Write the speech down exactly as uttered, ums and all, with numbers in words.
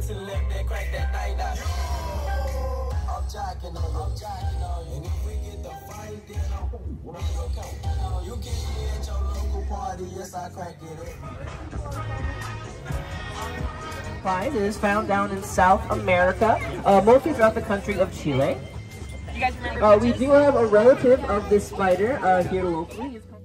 and let that crack that night out. I'm jocking on you, I'm jocking on you. And if we get the fight, then I'm okay. You get me at your local party, yes, I crack it up. It is found down in South America, uh, mostly throughout the country of Chile. You guys remember? Uh, we do have a relative of this spider uh, here locally.